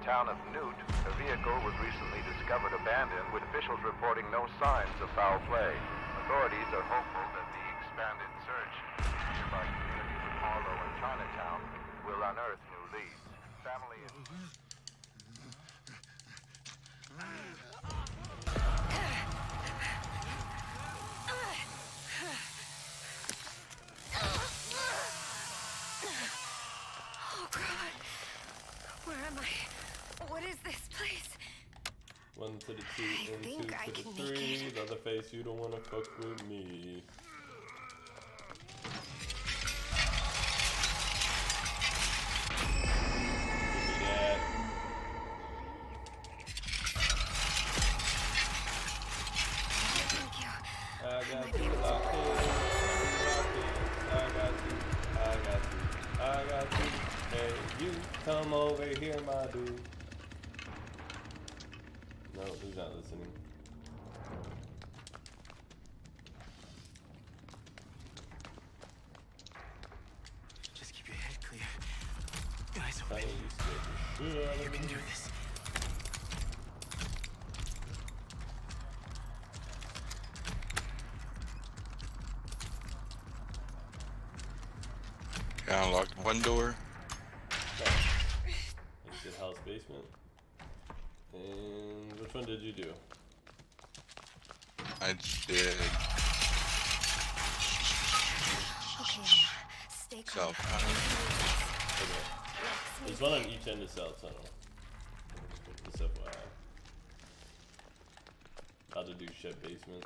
town of Newt, a vehicle was recently discovered abandoned, with officials reporting no signs of foul play. Authorities are hopeful that the expanded search in nearby communities of Harlow and Chinatown will unearth new leads. Family and... Oh God, where am I? What is this place? 1 to the 2 and 2 to the 3. The other face, you don't wanna fuck with me. Give me that. Thank you. I got you locked in. I got you. I got you. I got you. Hey, you come over here, my dude. No, he's not listening. Just keep your head clear. Eyes open. You can do this. I unlocked one door. Exit house basement. And which one did you do? I did Okay, stay calm. South Tunnel. Okay. There's one on each end of South Tunnel. Just FYI. How to do shed basement.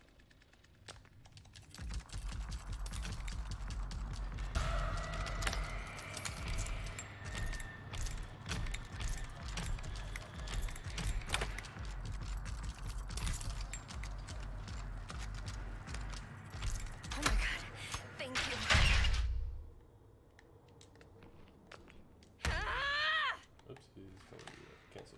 Oh my God, thank you. Ah! Oopsies. Cancel.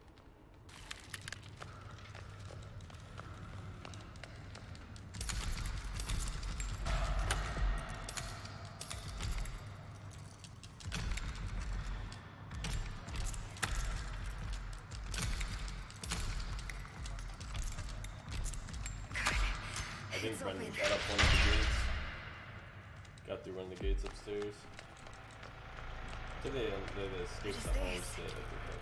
I think Brendan got up one of the gates. Got through one of the gates upstairs. I think they escaped the homestead. I think that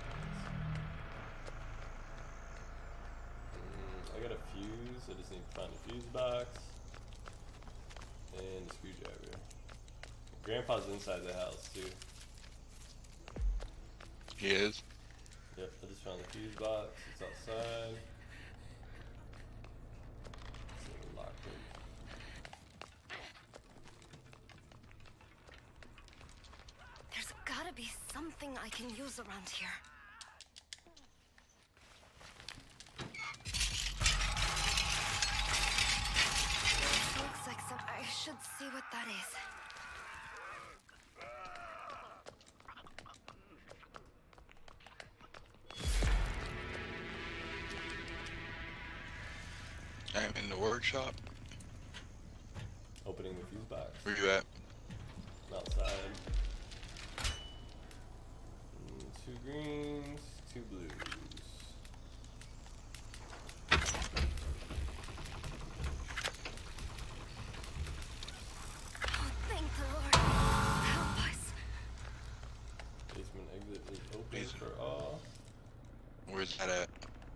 I got a fuse. I just need to find a fuse box. And a screwdriver. Grandpa's inside the house too. He is. Yep, I just found the fuse box. It's outside. It's locked in. There's gotta be something I can use around here. This looks like some... I should see what that is. I'm in the workshop. Opening the fuse box. Where you at? Outside. 2 greens, 2 blues. Oh, thank the Lord. Help us. Basement exit is open Basement. for all. Where's that at?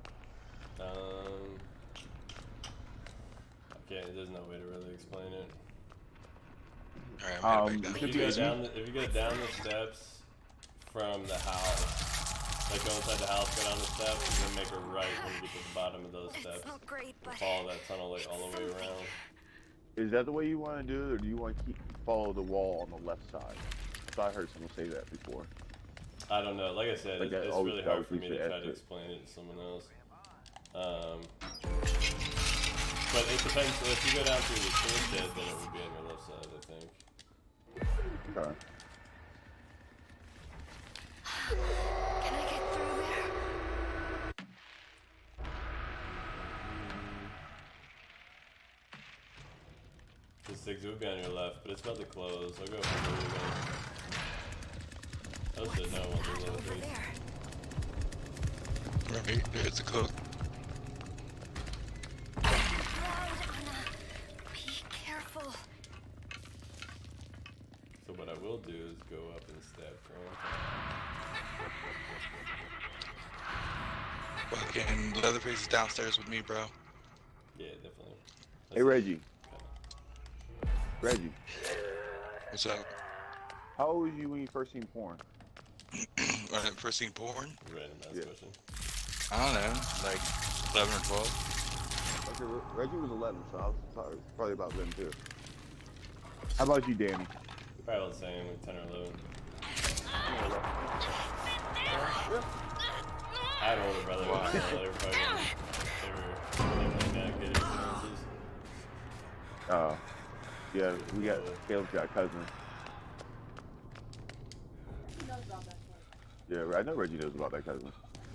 Okay, there's no way to really explain it. Alright, I'm heading back If down. you go down the steps from the house, like go inside the house, go down the steps, and then make a right when you get to the bottom of those steps. It's not great, but... Follow that tunnel like all the way around. Is that the way you want to do it, or do you want to follow the wall on the left side? So I heard someone say that before. I don't know. Like I said, Like it's always really hard for tells me you to to try to exit. explain it to someone else. But it depends. If you go down through the tool shed, then it would be on your left side, I think. Okay. Can I get through there? The six would be on your left, but it's about to close. I'll go for the again. I should know what the Over little there. Right, there's a cook. Loud, Anna. Be careful. So what I will do is go up and stab Grandpa. Fucking Leatherface is downstairs with me, bro. Yeah, definitely. Hey, Reggie. Reggie, What's up? how old was you when you first seen porn? When I first seen porn? Random ass Yeah. question. I don't know, like 11 or 12. Okay, Reggie was 11, so I was probably about then too. How about you, Danny? Probably the same, like 10 or 11. I had an older brother. Wow. They were probably like good experiences. Yeah, Caleb's got cousins. Yeah, I know Reggie knows about that cousin.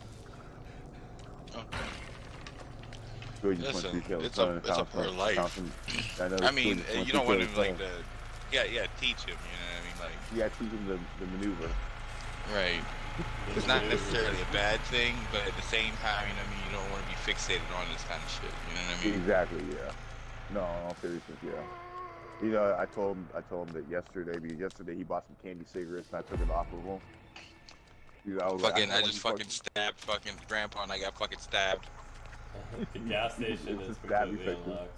Oh. George just went Listen, through Caleb's it's son a- and it's a Thompson- part of life. Thompson. I know. I mean, George just went you through don't want him Caleb's like son. to, yeah, teach him, you know what I mean? Like, Yeah, teach him the maneuver. right. It's not necessarily a bad thing, but at the same time, you know what I mean, you don't want to be fixated on this kind of shit, you know what I mean? Exactly. Yeah. No, in all seriousness, yeah. You know, I told him that yesterday because yesterday he bought some candy cigarettes and I took it off of him. You know, I was Fucking, like, I just fucking stabbed fucking Grandpa and I got fucking stabbed. The gas station It's is a stabby completely section. unlocked.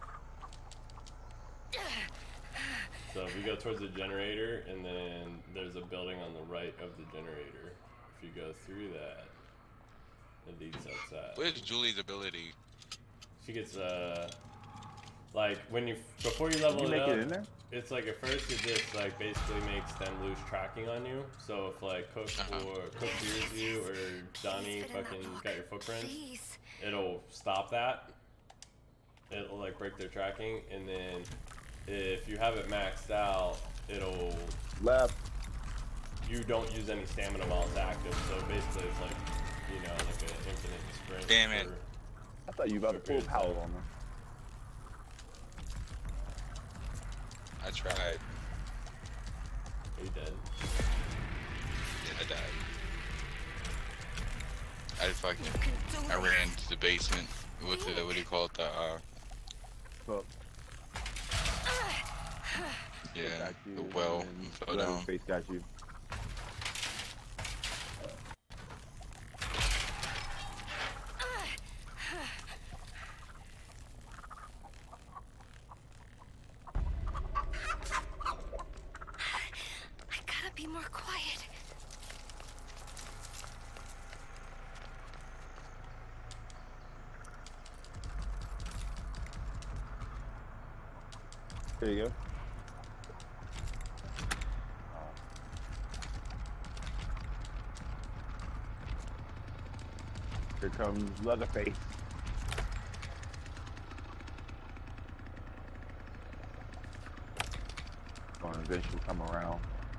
So if you go towards the generator, and then there's a building on the right of the generator. If you go through that, it leads outside. What is Julie's ability? She gets like before you level Did you it make up, it in there? it's like at first it just like basically makes them lose tracking on you. So if like Cook hears you or Donnie fucking got your footprints, Please. it'll stop that. It'll like break their tracking, and then if you have it maxed out, it'll Left. you don't use any stamina while it's active. So basically, it's like like an infinite sprint. Damn it. I thought you were about to pull a pallet on her. I tried. Are you dead? Yeah, I died. I You can do ran to the basement with the, what do you call it, Fuck. yeah, Got you, the well, and and fell down. Face got you. I gotta be more quiet. There you go. Here comes Leatherface. Going to eventually come around.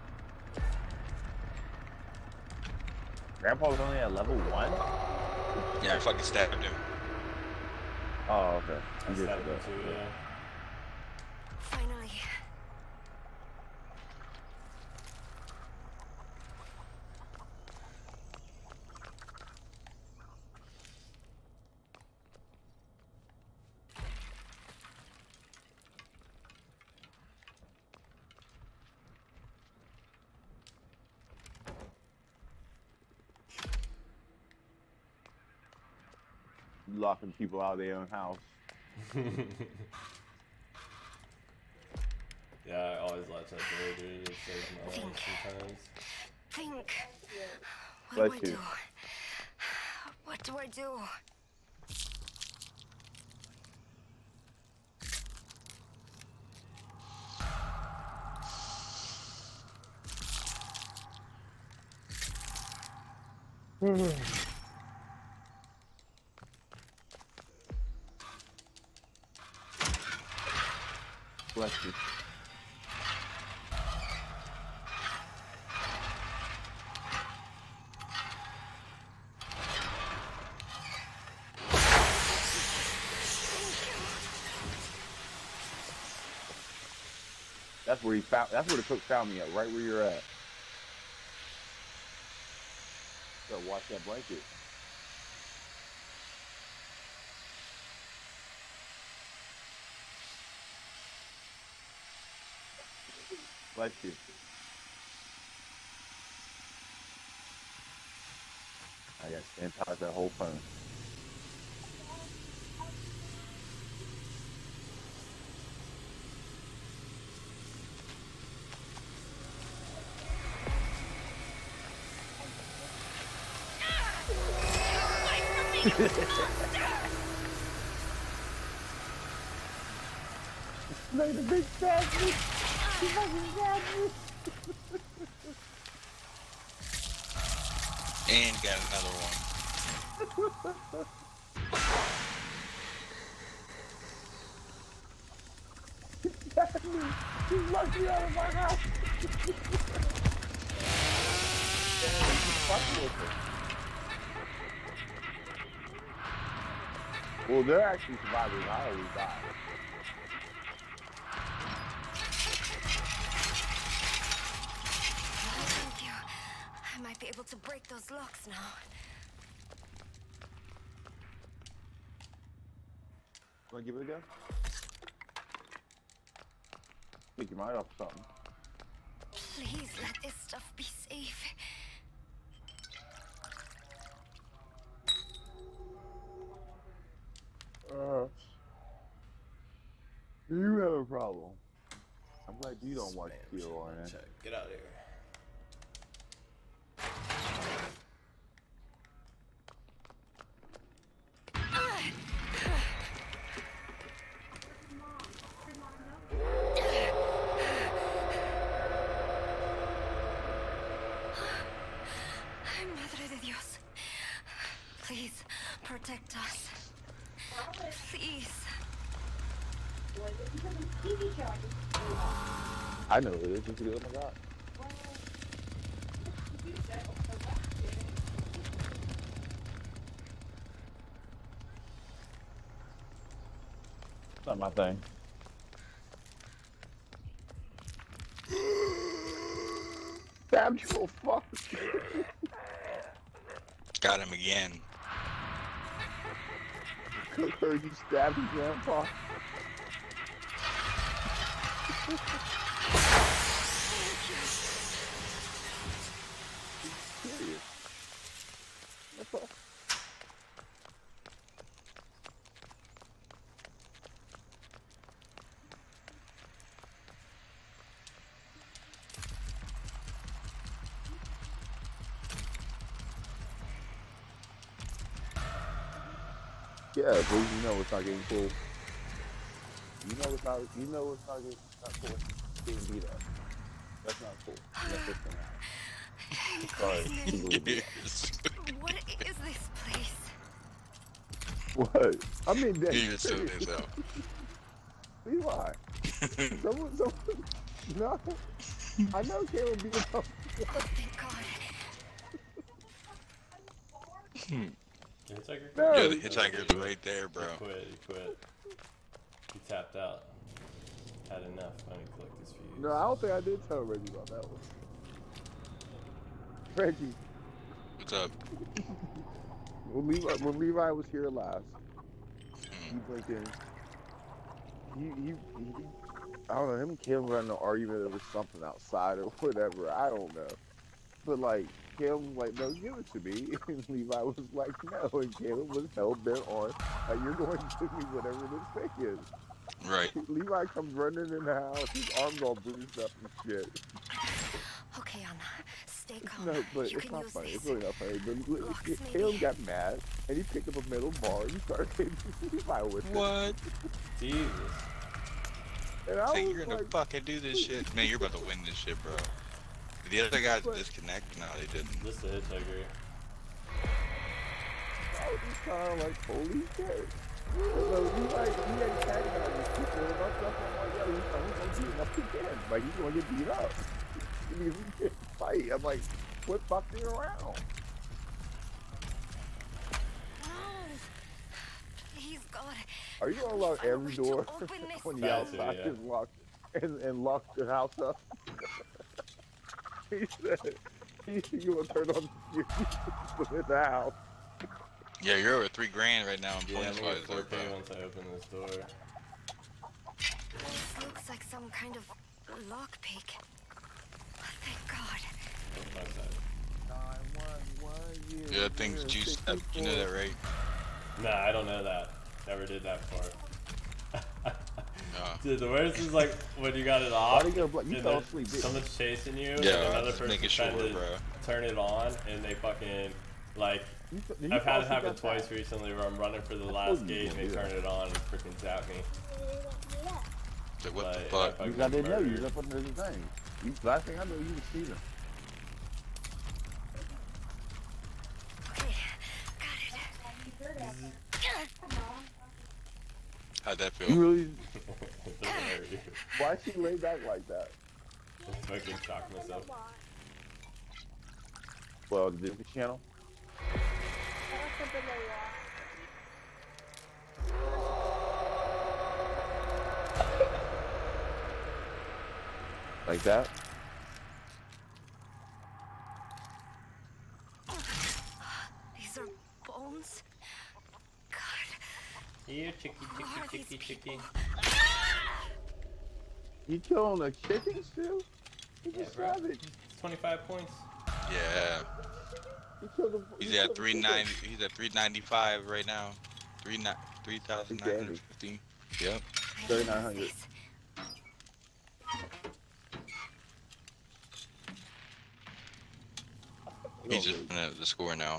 Grandpa was only at level 1? Yeah, I fucking stabbed him. Oh, okay. I You did stabbed him that. too, yeah. Finally. Locking people out of their own house. Yeah, I always latch that door, dude. It saves my life sometimes. Think. Bless What do I you. do? What do I do? Bless you. That's where that's where the cook found me at, right where you're at. Gotta watch that blanket. Light you. I got sanitize that whole phone. Made a big stabbed me. He fucking stabbed me. And got another one. He stabbed me. He locked me out of my house. Damn, he's fucking with me. Well, they're actually surviving. I always die. Thank you. I might be able to break those locks now. Want to give it a go? Think you might off something. Please let this stuff be safe. You have a problem. I'm glad you don't watch TORN. Check. Get out of here. Madre de Dios. Please protect us. Please. I know it is. Just oh my god. Not my thing. Stabbed you, oh fuck. Got him again. Heard you stabbed your grandpa. Serious. That's all. Yeah, but you know it's not getting cool. You know it's not. You know it's not getting not cool. Getting beat up. That's not cool. That's just gonna happen. Sorry. What is this place? What? I mean, that. He just took his out. Levi. someone. No. I know Caleb beat up. Oh, thank God. The hitchhiker? No. Yeah, the hitchhiker's right there, bro. He quit. He tapped out. Had enough when he clicked his fuse. No, I don't think I did tell Reggie about that one. Reggie, What's up? when Levi was here last, he fucking, he I don't know, him and Caleb got in an argument over something outside or whatever, I don't know. But like, Caleb was like, no, give it to me. And Levi was like, no. And Caleb was hell-bent on, you're going to give me whatever this thing is. Right. Levi comes running in the house, his arms all bruised up and shit. Okay, Anna. Stay calm. No, but you it's can not use funny. this. It's really not funny. But Locks, Caleb maybe. got mad, and he picked up a metal bar and he started hitting Levi with it. What? Jesus. And I Say was you're gonna like, fucking do this shit. Man, you're about to win this shit, bro. Did the other guys disconnect? No, they didn't. This is the hitchhiker. I was just kind of like, holy shit. So he had antagonized these people and stuff. I'm like, yo, he's gonna beat him up again. Like, he's gonna get beat up. He can't fight. I'm like, quit fucking around. Please, God. Are you gonna lock every door Open this. on the About to, outside yeah. is locked and lock the house up? He said, you gonna turn on the security in the house. Yeah, you're over $3 grand right now in Yeah, I'm points gonna wise, get there, 4K bro. once I open this door. This looks like some kind of lockpick. What's my side? 911 Yeah, thing's juiced up. You know that, right? Nah, I don't know that. Never did that before. No. Dude, the worst is like when you got it off. Why do you go you and fell then asleep, didn't you? someone's chasing you, and Yeah, another just person making trying sure, to bro. turn it on, and they fucking like. Did you I've fall had it asleep happen that twice fast? recently where I'm running for the told last you gate and they to do turn that. it on and freaking zap me. So what Like, the I fuck? fucking Because I didn't know you was murdered. up under the thing. Last thing I know, you was Steven. Okay, got it. How'd that You feel? really? It doesn't hurt you. Why she lay back like that? I fucking shocked myself. Well, the Disney Channel. Like that? These are bones. God, Here, chicky, who are chicky, these chicky, chicky. people? You killing the chickens too? He's Yeah, a bro. savage. 25 points. Yeah. He killed the, He's he at killed the 390. He's at 395 right now. 3,950. Yep. 3,900. This. He's just looking at the score now.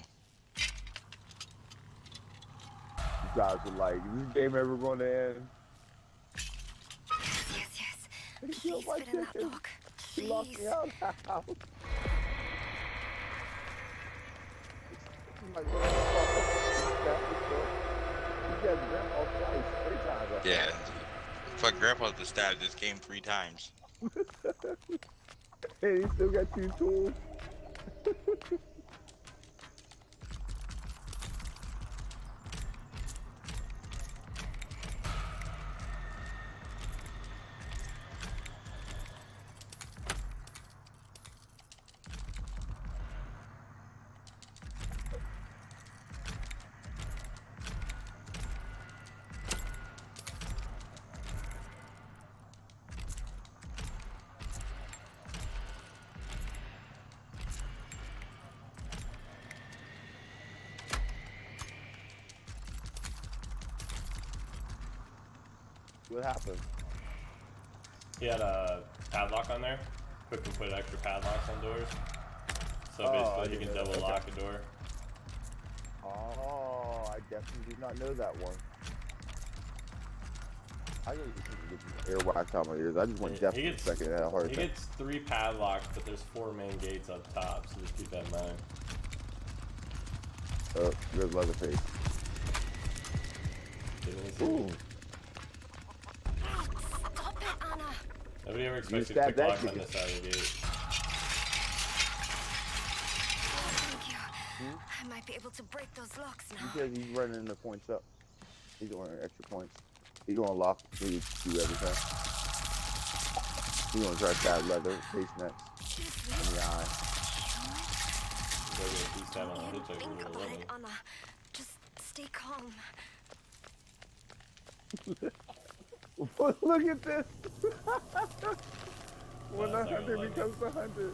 You guys are like, is this game ever going to end? Yes, yes. He Please killed my fit in that chicken. lock. He locked Please. me out of the house. I'm like, what the fuck? You guys grandpa twice, 3 times. I think. Yeah. Fuck, Grandpa just stabbed this game 3 times. Hey, he still got 2 tools. What happened? He had a padlock on there. Quick and put extra padlocks on doors. So Oh, I basically he didn't can know double that. lock a door. Oh, I definitely did not know that one. I gotta get some airwax out my ears. I just went deaf for a second and had a heart He attack. gets 3 padlocks, but there's 4 main gates up top, so just keep that in mind. Oh, there's Leatherface. Didn't he see Ooh, me? Stop it, Anna. Nobody ever expects you to stabbed pick that lock on chicken. this side of the gate. Thank you. I might be able to break those locks now. because he's running the points up. He's going extra points. He's going to lock so you do everything. He's going to try to stab Leatherface next in the eye. They're gonna keep stabbing on You hitchhiker think with a about lemon. it, Anna. Just stay calm. Look at this! When the That's our hunter lemon. becomes the hunter.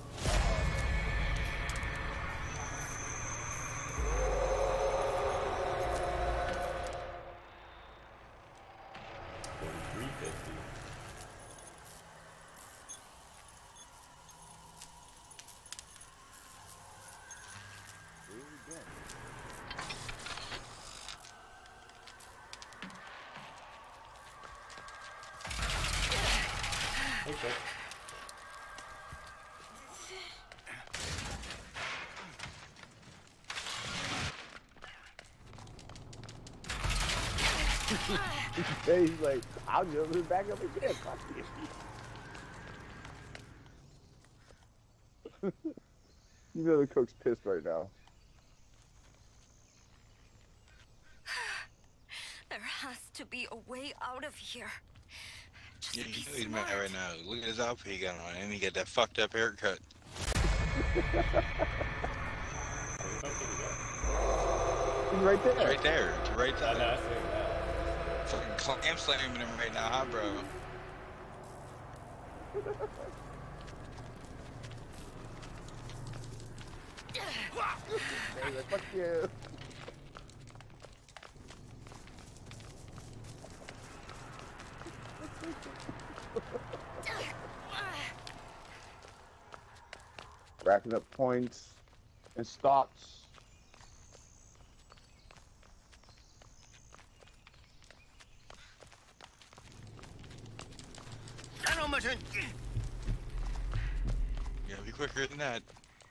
$350. Okay. Hey, he's like, I'll jump it back up again. Fuck you. You know the cook's pissed right now. There has to be a way out of here. Just Yeah, be you know he's smart. mad right now. Look at his outfit he got on, and he got that fucked up haircut. Where the fuck did he go? He's right there. It's right there. It's right I know, there. I see him now. Fucking clam slamming him right now, huh, bro? Like, fuck you. Racking up points and stops. Yeah, be quicker than that.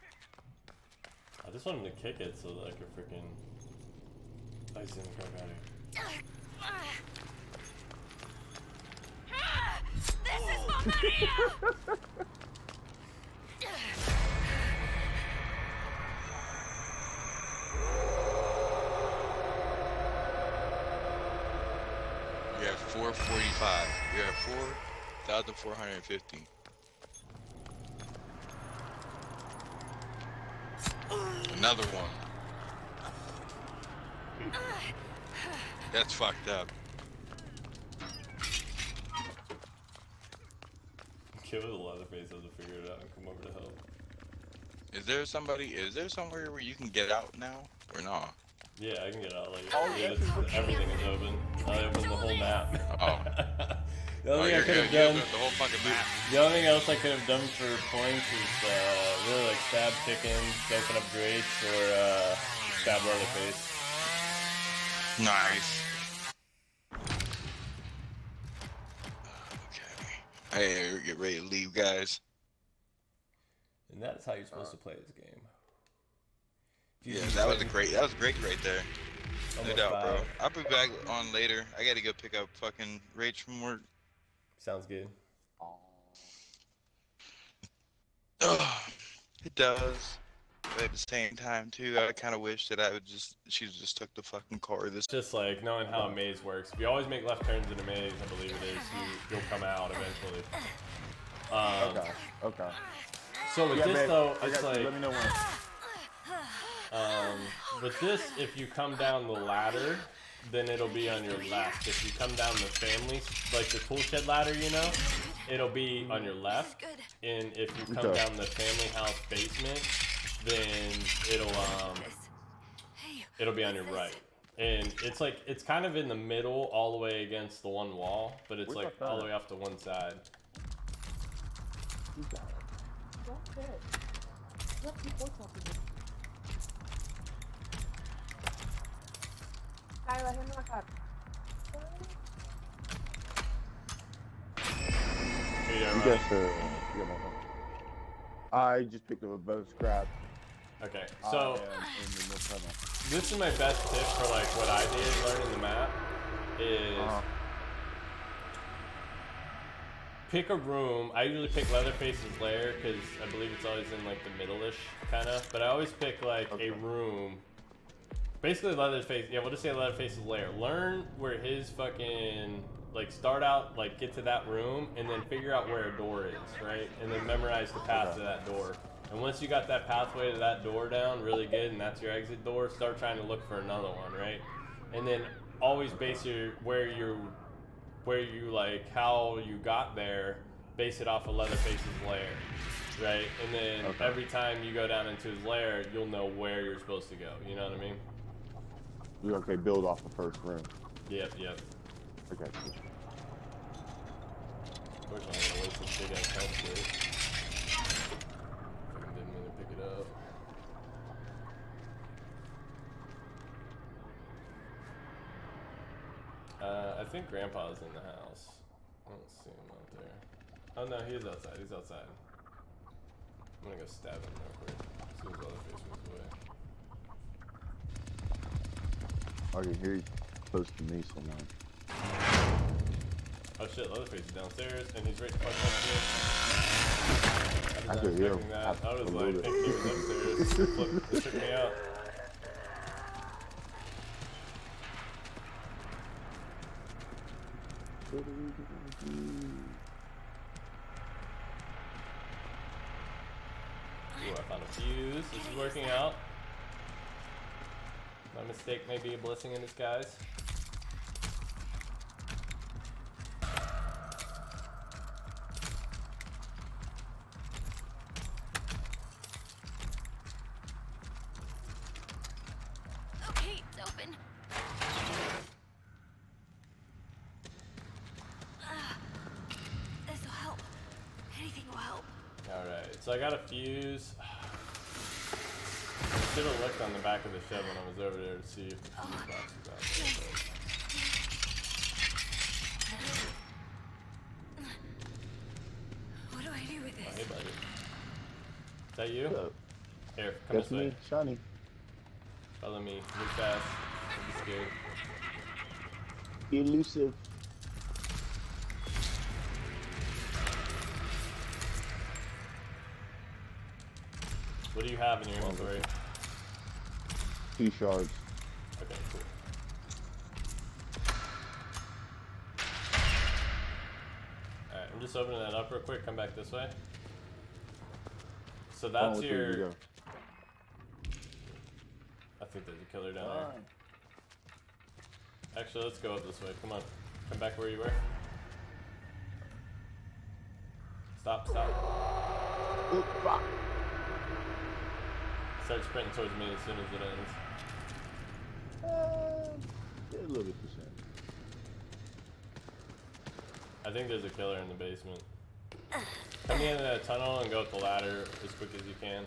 I just want him to kick it so that I can freaking ice in the crap out of here. This is for Maria! You're at 445. You're at 4,450. Another one. That's fucked up. Kill the Leatherface has to figure it out and come over to help. Is there somewhere where you can get out now? Or not? Yeah, I can get out. Like, Oh, yeah, yeah. everything is open. I opened the whole map. Oh. The only thing I you're could have good. You done. opened the whole fucking map. The only thing else I could have done for points is really like stab chickens, open up grates, or stab Leatherface. Nice. Okay. Hey, get ready to leave, guys. And that's how you're supposed to play this game. Yeah, that was great right there. No Almost doubt, bro. 5. I'll be back on later. I gotta go pick up fucking Rach from work. Sounds good. It does. But at the same time, too, I kind of wish that she just took the fucking car this. Just like knowing how a maze works. If you always make left turns in a maze, I believe it is, you'll come out eventually. Okay. So with Yeah, this babe, though, I it's got you. like Let me know when. with this, if you come down the ladder, then it'll be on your left. If you come down the family, like the tool shed ladder, you know, it'll be on your left. Good. And if you come Okay. down the family house basement, then Hey, it'll be on your what's this? right. And it's like, it's kind of in the middle all the way against the one wall, but it's Where's like my all the phone? way off to one side. You got it. Here you go, You Ryan. guys, you got my phone. I just picked up a bow scrap. Okay, I so am in the middle tunnel. this is my best tip for like what I did learning the map is pick a room. I usually pick Leatherface's lair because I believe it's always in like the middle-ish kind of, but I always pick like a room. Basically Leatherface, yeah, we'll just say Leatherface's lair. Learn where his fucking, like start out, like get to that room and then figure out where a door is, right? And then memorize the path to that door. And once you got that pathway to that door down really good and that's your exit door, start trying to look for another one, right? And then always base your, where you like, how you got there, base it off of Leatherface's lair, right? And then every time you go down into his lair, you'll know where you're supposed to go, you know what I mean? You okay? Build off the first room. Yep. Okay. Unfortunately, I'm gonna waste this big ass health plate. Fucking didn't mean to pick it up. I think Grandpa's in the house. I don't see him out there. Oh no, he is outside. He's outside. I'm gonna go stab him real quick. As soon as Leatherface moves away. I can hear you close to me somewhere. Oh shit, Leatherface is downstairs and he's right the fuck upstairs. I I was could not hear expecting him. that. I was like, Absolutely. thinking he was upstairs. It took me out. Ooh, I found a fuse. This is working out. My mistake may be a blessing in disguise. so I got a fuse. I should have looked on the back of the shed when I was over there to see if the fuse box was out there. What do I do with Oh, this? hey, buddy. Is that you? What's up? Here, come That's this way. me, Shiny. Follow me. Move fast. Don't be scared. Elusive. What do you have in your inventory? 2 shards. Okay, cool. Alright, I'm just opening that up real quick. Come back this way. So that's which way did you your... go? I think there's a killer down there. Actually, let's go this way. Come on. Come back where you were. Stop, stop. Oop, fuck. Start sprinting towards me as soon as it ends. Yeah, a little bit percent. I think there's a killer in the basement. Come in the tunnel and go up the ladder as quick as you can.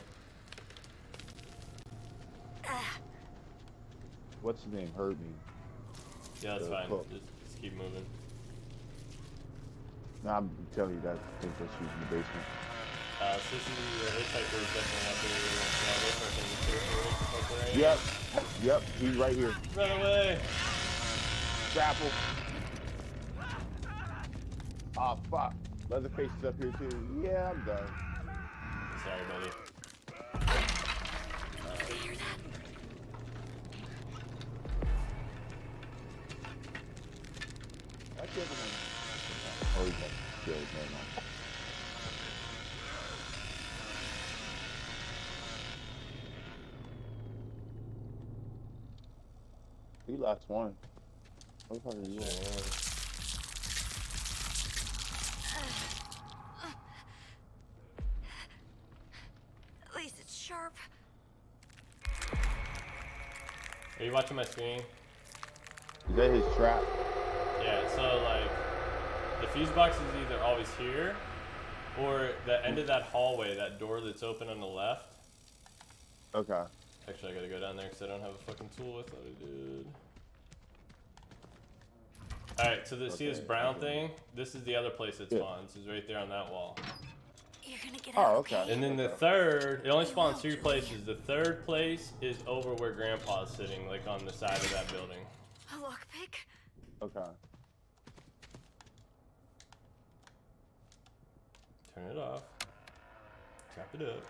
What's his name? Heard me. Yeah, that's fine. Cool. Just keep moving. Nah, I'm telling you that. I think that's who's in the basement. Sissy, the hitchhiker is definitely up there. Yeah, those are things too. Right? Yep. Yep. He's right here. Run away! Grapple. Oh, fuck. Leatherface is up here, too. Yeah, I'm done. Sorry, buddy. Did you hear that? I killed him. Oh, he's got killed. Never mind. He lost one. What the fuck are you doing? At least it's sharp. Are you watching my screen? Is that his trap? Yeah, so like, the fuse box is either always here, or the end of that hallway, that door that's open on the left. Okay. Actually, I gotta go down there because I don't have a fucking tool with it, dude. Alright, so see this brown thing? This is the other place it spawns. It's right there on that wall. You're gonna get out. Oh, okay. And then the third, it only spawns 3 places. The third place is over where Grandpa's sitting, like on the side of that building. A lockpick? Okay. Turn it off. Tap it up.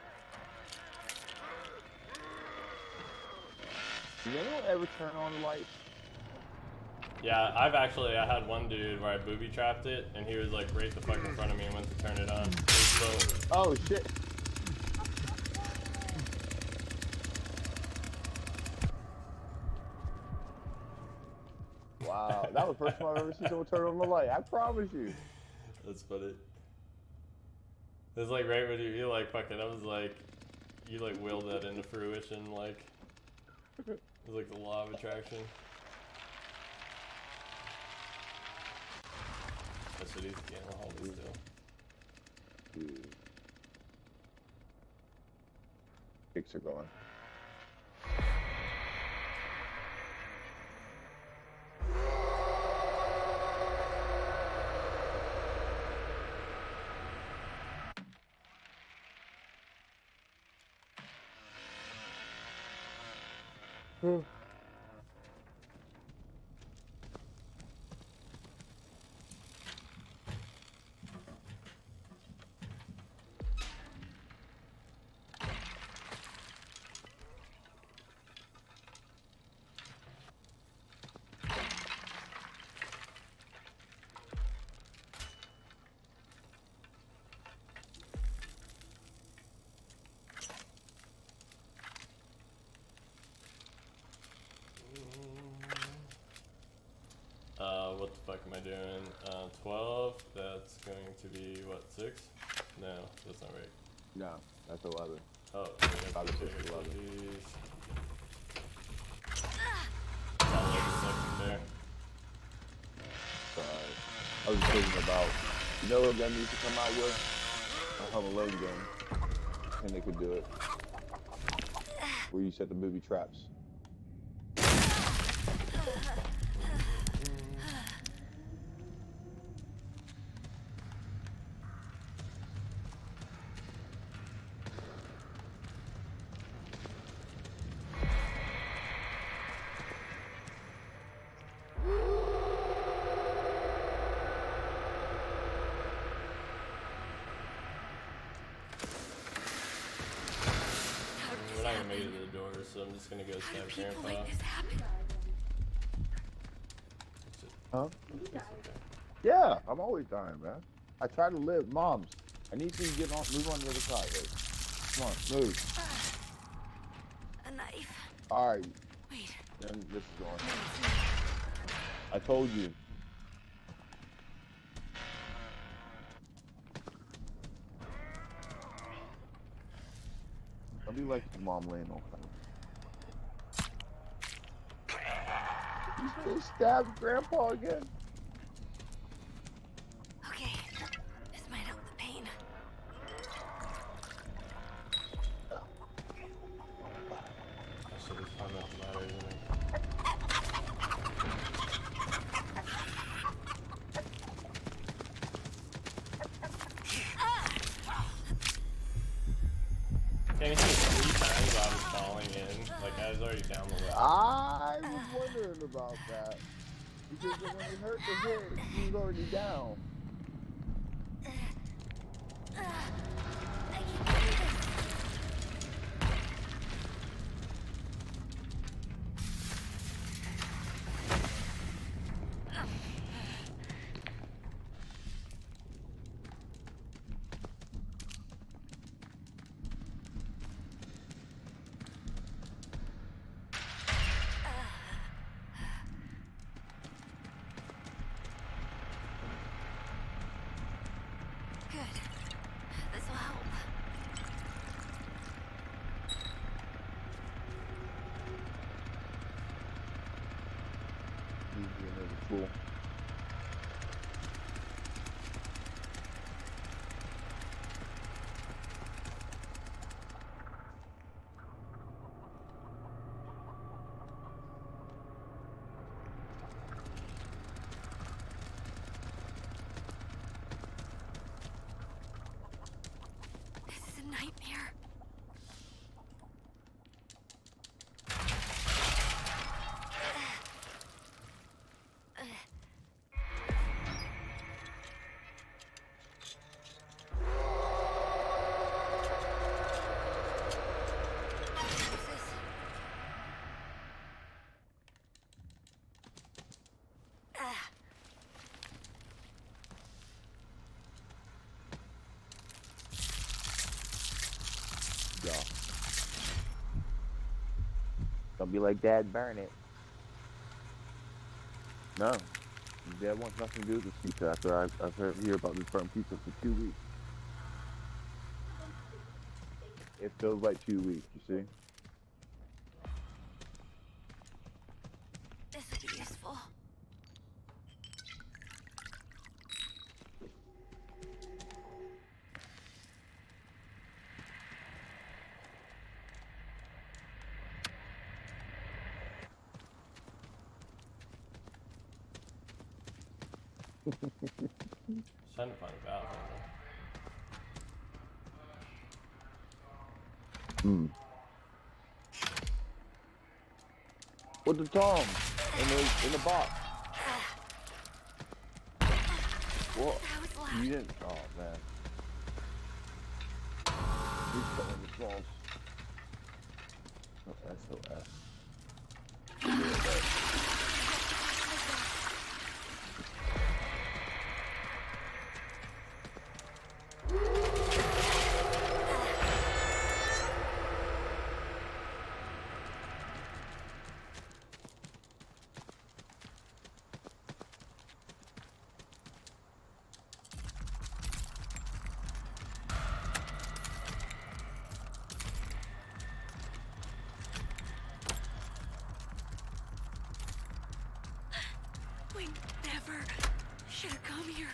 Did anyone ever turn on the lights? Yeah, I had one dude where I booby trapped it, and he was like right the fuck in front of me and went to turn it on. It was slow. Oh, shit. Wow, that was the first time I've ever seen someone turn on the light. I promise you. That's funny. It's like right when you like fucking, I was like, you like willed that into fruition, like, it was like the law of attraction. That's what he's getting a hold of still. Dude. Kicks are going. What the fuck am I doing? 12, that's going to be, what, 6? No, that's not right. No, that's 11. Oh, okay, that's Probably okay. 6 to 11. Sound like a second there. Sorry. I was thinking about, you know what gun needs to come out with? A Home Alone game. and they could do it. Where you set the booby traps. We're not gonna make it to the door, so I'm just gonna go How do stab people Grandpa. like this happen? Huh? It's okay. Yeah, I'm always dying, man. I try to live. Moms, I need you to get on, move on the other side. Wait. Come on, move. A knife. All right, Wait. then this is on. I told you. I'll be like your mom laying on fire. You just stabbed Grandpa again. Okay. This might help the pain. I should have found out the ladder, isn't it? Can you hit it 3 times while I was falling in? Like, I was already down the ladder. I was wondering about that. Because when you hurt the head, he was already down. I can do this. Good. This will help. He's another fool. This is a nightmare. Yeah. Don't be like Dad, burn it. No. Dad wants nothing to do with this pizza after I've heard hear about this burnt pizza for 2 weeks. It feels like 2 weeks, you see? This will be useful. Trying to find a valve. Hmm. With the tongs in the box. What? That was loud. You didn't. Oh man. He's cutting the balls. Oh, SOS. We never should have come here.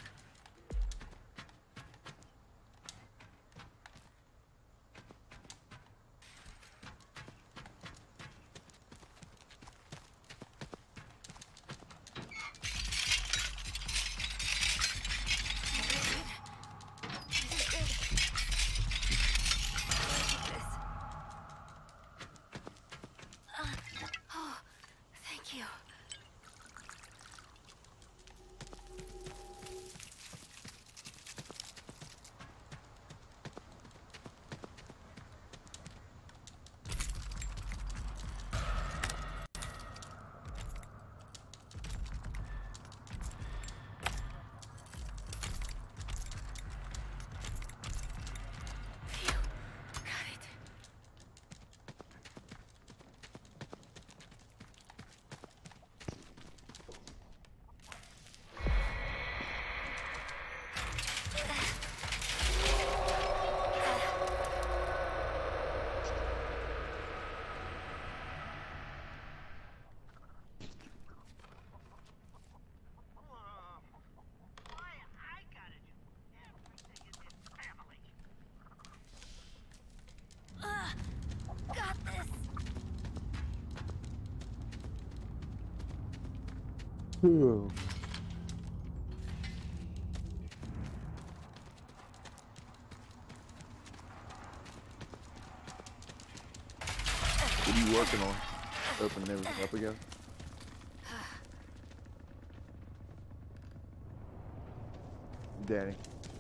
What are you working on? Opening everything up again? Danny.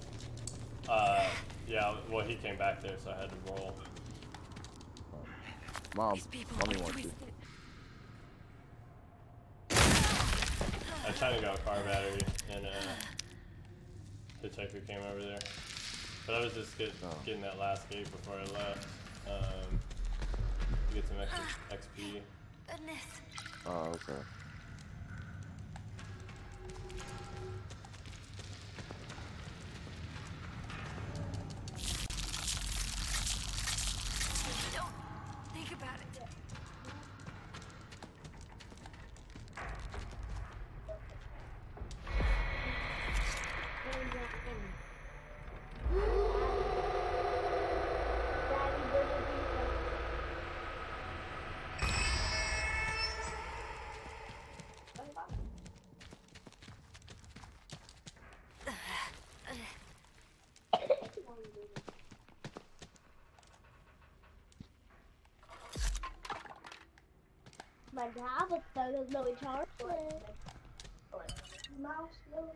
Yeah, well, he came back there, so I had to roll. Mom, These people mommy are wants you. twisted. I tried to go a car battery, and Hitchhiker came over there. But I was just getting that last gate before I left. To get some extra XP. Goodness. Oh, okay. Don't think about it. My dad was so there's no chocolate. Mouse,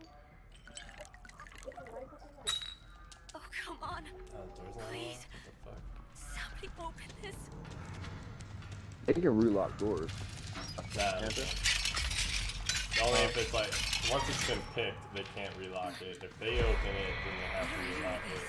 Oh, come on. Doors not Please. locked? What Somebody open this. They can relock doors. the fuck? Nah, Can't they? only if it's like, once it's been picked, they can't relock it. If they open it, then they have to relock it.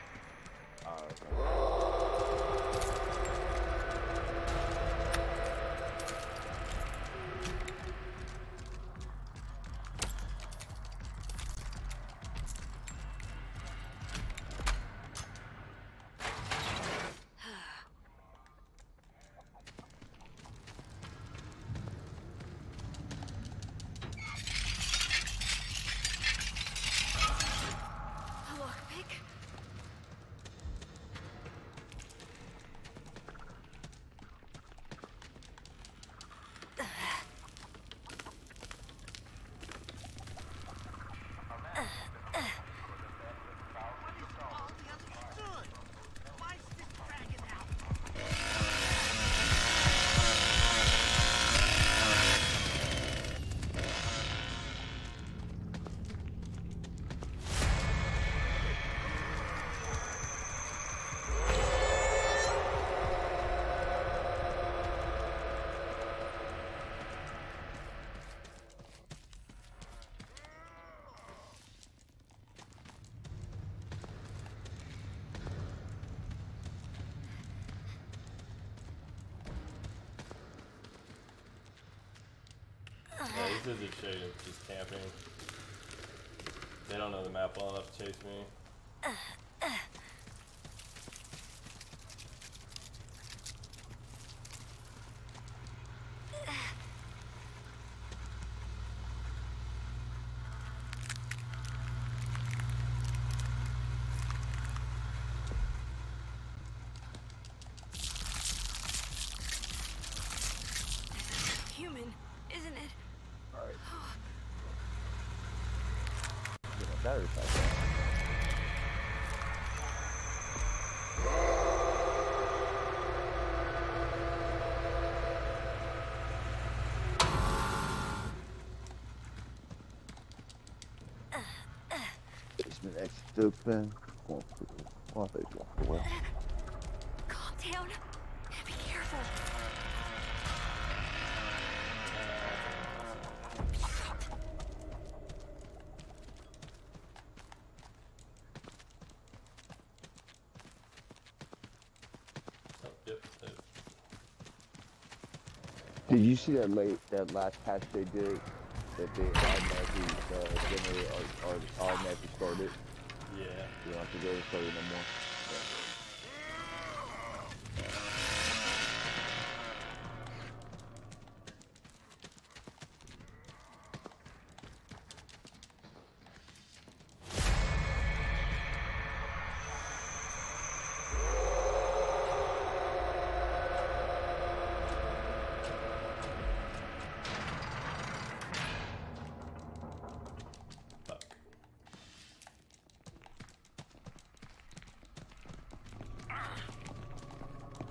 Lockpick. Yeah, these dudes are straight up just camping. They don't know the map well enough to chase me. Human, isn't it? Alright. Get my battery back on. Basement exit open. Going quickly. Oh, I thought you walked away. Calm down and be careful. Oh, yep. Did you see that last patch they did? That they automatically generated or automatically started? Yeah. You don't have to go and start it no more.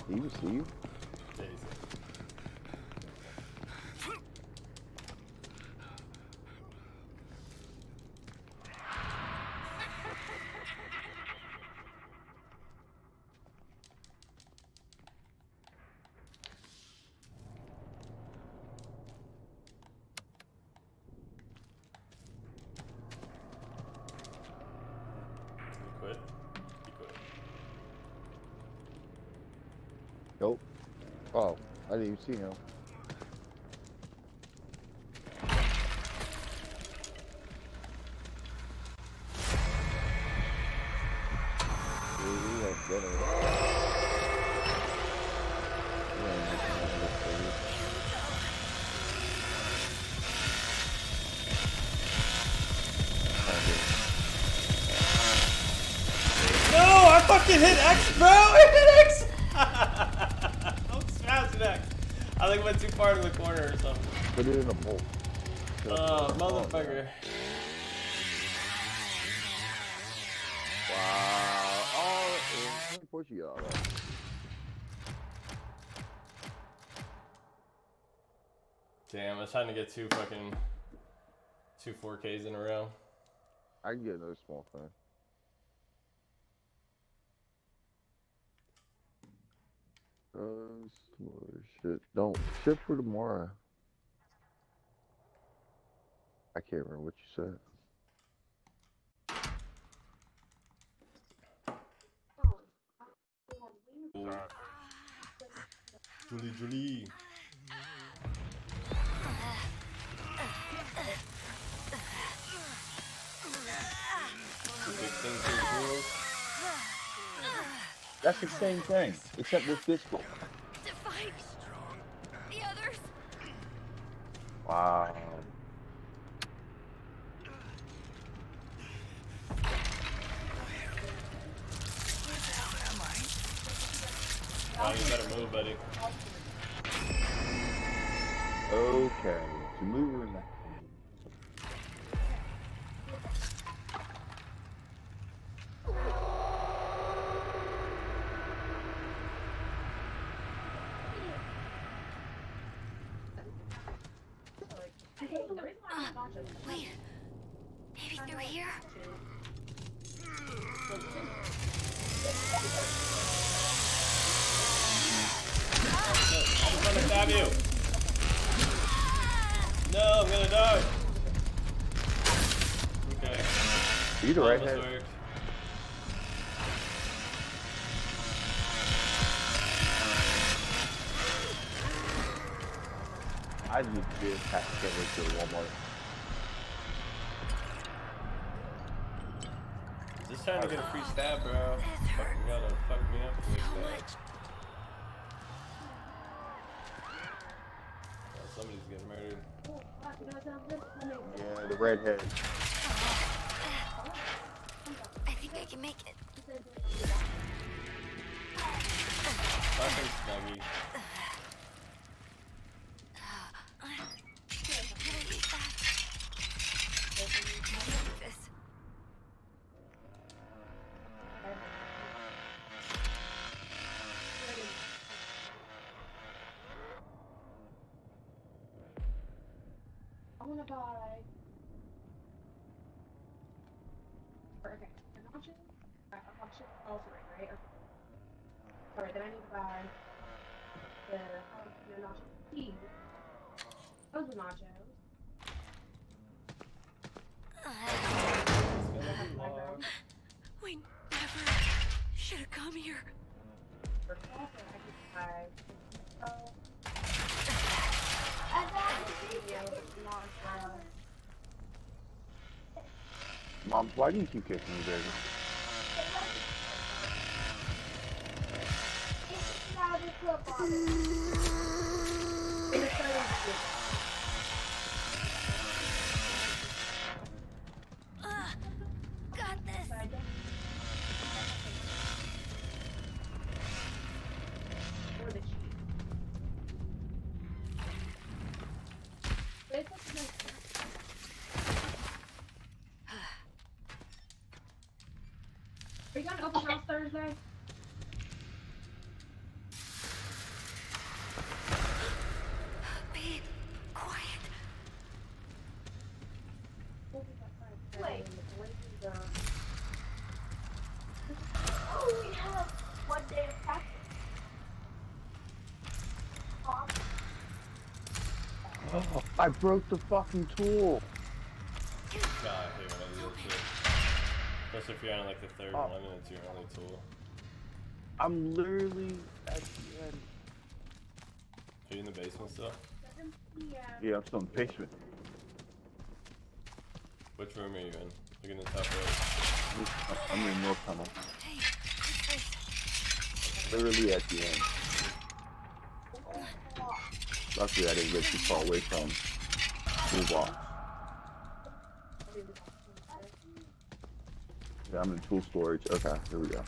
He was see you. Daisy. You quit? You quit. Nope. Oh, I didn't even see him. Ooh, that's better. No, I fucking hit X, bro! I hit X! I'm smashing X. I think I went too far to the corner or something. Put it in a bolt. Oh, motherfucker. Wow. Oh, how many points you got on that? Damn, I was trying to get two 4Ks in a row. I can get another small thing. Shit. Don't ship for tomorrow. I can't remember what you said. Julie. Big things are cool. That's the same thing, except with physical. To find the others. Wow. Oh, you better move, buddy. Okay. So move in that. Wait. Maybe through here? I'm gonna stab you. No, I'm gonna die. Okay. You the right Almost hand. worked. I need to be a cat to Walmart. Just trying to get a free stab, bro. Fucking gotta fuck me up with that. Oh, somebody's getting murdered. Yeah, the redhead. I think I can make it. Fucking Snuggy. This. I want to buy. Okay, an option. Option all three, right? Okay. All right, then I need to buy the jalapeno nacho cheese. Those are nachos. We never should have come here. For coffee, I could buy. Mom, why do you keep kicking me, baby? Got this. Or the cheese. Are you going to open house Thursday? Oh, I broke the fucking tool. God, I hate when I do that shit. Especially if you're on like the third one and it's your only tool. I'm literally at the end. Are you in the basement still? Yeah, I'm still in the basement. Which room are you in? Look in the top right. I'm in North Tunnel. Hey, what's this? Literally at the end. Luckily, I didn't get too far away from toolbox. Yeah, I'm in tool storage. Okay, here we go.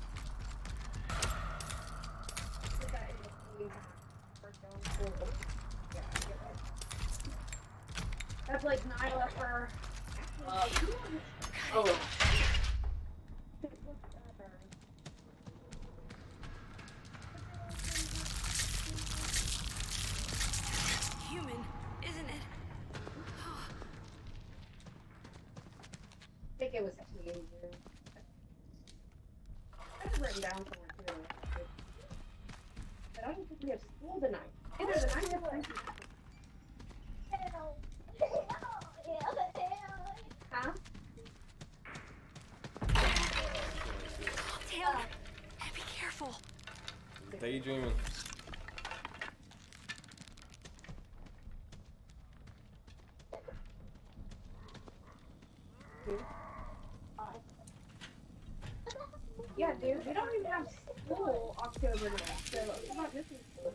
That's like 9 left for. Oh. Human, isn't it? I think it was teenager. That's written down somewhere too. But I don't think we have school tonight. Either the night or the Huh? Taylor, be careful. Daydreaming. Yeah, dude, we don't even have school October now, so it's not this is school.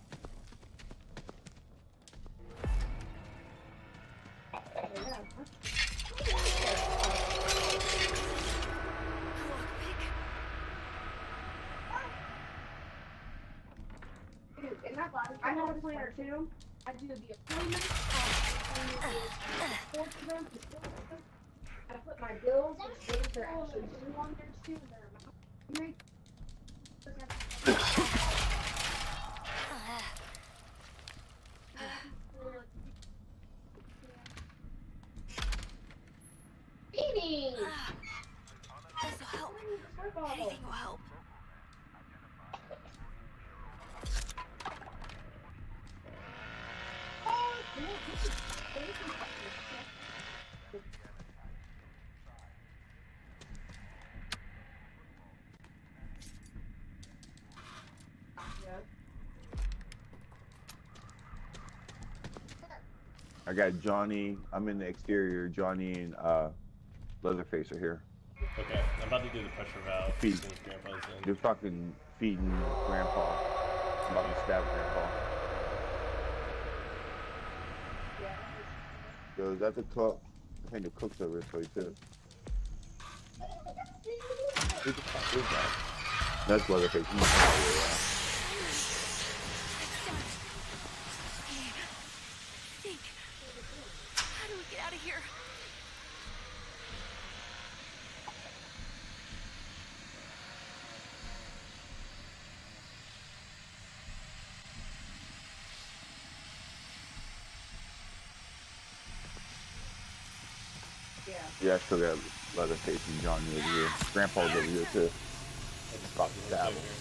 Dude, and I have a planner too. I do the appointments, sports events, I put my bills, which days are actually due on there too. Eating! This'll help. Anything will help. I got Johnny. I'm in the exterior. Johnny and Leatherface are here. Okay, I'm about to do the pressure valve. Feed. Since Grandpa's in. They're fucking feeding Grandpa. I'm about to stab Grandpa. Yo, is that the cook? I think the cook's over this way too. Who the fuck is that? That's Leatherface. He's all the way around. Think. How do we get out of here? Yeah, I still got Leatherface and Johnny over here. Grandpa's over here too. About to stab him.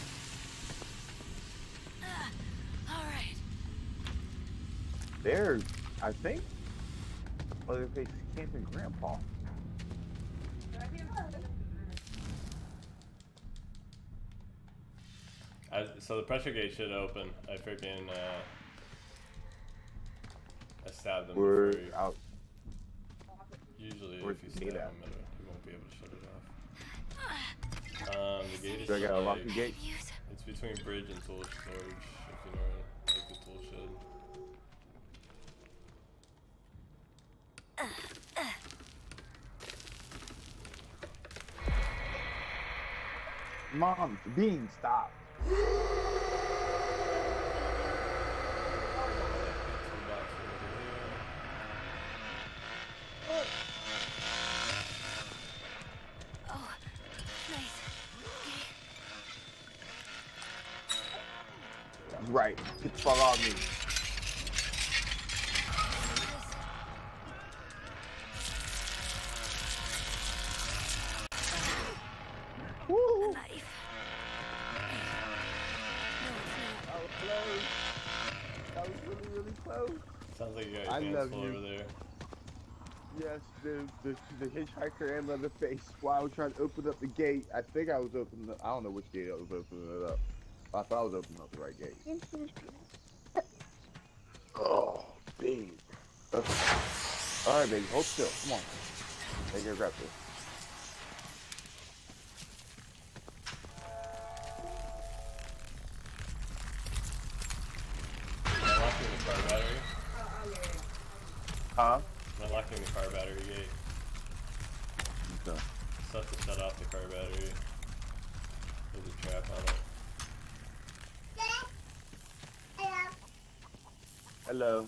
Alright. There, I think Leatherface is camping Grandpa. So the pressure gate should open. I freaking I stabbed them. We're before you- out. Usually, Where's if you the stab gate them, at? you won't be able to shut it off. The gate is Do I gotta lock the like- gate? It's between bridge and tool storage. If you know where like the tool shed. Mom, Bean, stop. Oh, nice. Right, get the fuck off me. A knife. No, it's not. That was close. That was really, really close. Sounds like you got I your hands love full you. over there. Yes, the hitchhiker and Leatherface. While I was trying to open up the gate, I think I was opening. I don't know which gate I was opening it up. I thought I was opening up the right gate. Oh, babe. Okay. All right, baby, hold still. Come on. Take your grab this. Am I locking the car battery? Huh? Am I locking the car battery gate? Okay. Just have to shut off the car battery. There's a trap on it. Hello.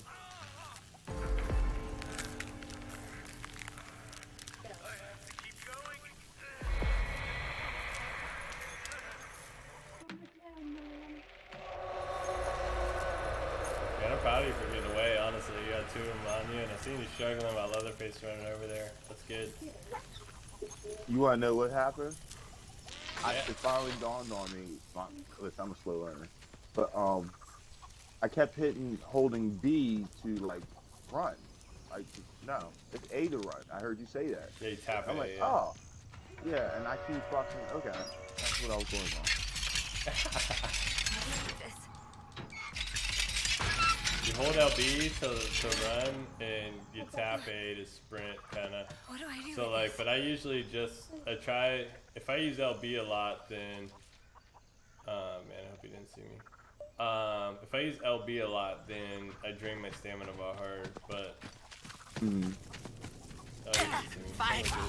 Man, I'm proud of you for getting away, honestly. You got two of them on you, and I seen you struggling while Leatherface running over there. That's good. You want to know what happened? Yeah. It finally dawned on me. Listen, I'm a slow learner, but I kept holding B to like run. Like no, it's A to run. I heard you say that. Yeah, you tap I'm it, like, yeah. oh, yeah, and I keep fucking. Okay, that's what I was going on. You hold LB to run, and you tap A to sprint, kind of. What do I do? So like, but I usually I try, if I use LB a lot, then, man, I hope you didn't see me. If I use LB a lot, then I drain my stamina bar hard, but, oh, you didn't see me. Fine. Oh,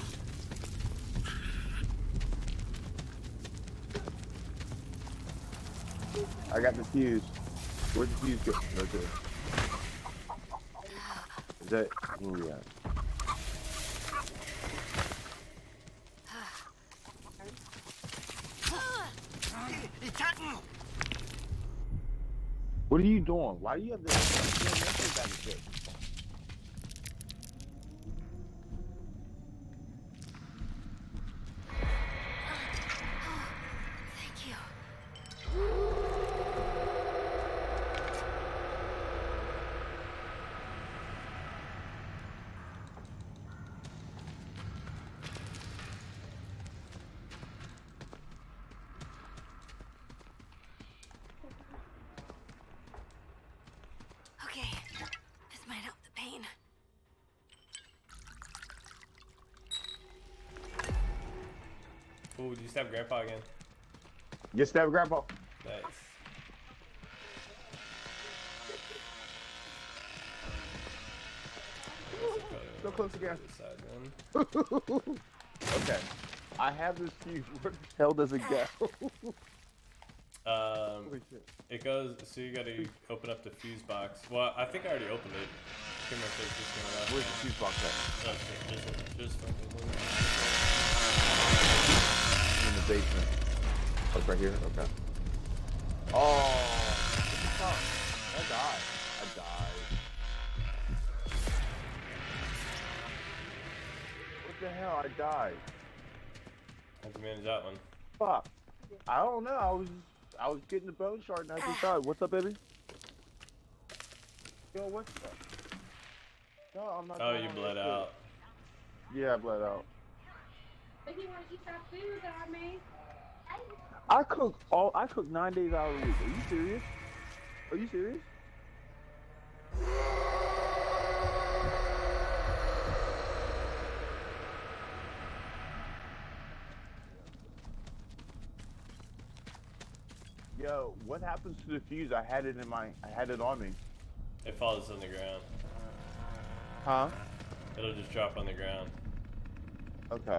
good. I got the fuse. Where'd the fuse go? Right there. Is that where we at? What are you doing? Why do you have this? Thank you. Okay, this might help the pain. Ooh, did you stab Grandpa again? Get stab grandpa. Nice. So close again. Side one. Okay. I have this fuse. Where the hell does it go? Holy shit. It goes, so you gotta open up the fuse box. Well, I think I already opened it. Give me a sec, just give me that. Where's the fuse box at? Oh, shit, just fucking move. In the basement. Oh, it's right here? Okay. Oh! I died. What the hell? I died. How'd you manage that one? Fuck. I don't know. I was getting the bone shard and I just died. What's up, baby? Yo, what's up? No, I'm not. Oh, you bled out. Yeah, I bled out. If you want to eat that food that I made, I cook 9 days out of the week. Are you serious? Are you serious? Yo, what happens to the fuse? I had it on me. It falls on the ground. Huh? It'll just drop on the ground. Okay.